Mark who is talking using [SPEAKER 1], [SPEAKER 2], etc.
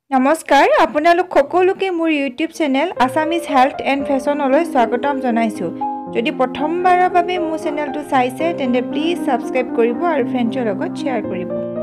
[SPEAKER 1] নমস্কাৰ আপোনালোক সকলোকে মোৰ YouTube channel Assamese health and ফেশ্বনলৈ স্বাগতম জনাইছোঁ। যদি প্ৰথমবাৰৰ বাবে মোৰ চেনেলটো চাইছে তেন্তে প্লিজ সাবস্ক্ৰাইব কৰিব আৰু ফ্ৰেণ্ডছৰ লগত শ্বেয়াৰ কৰিব।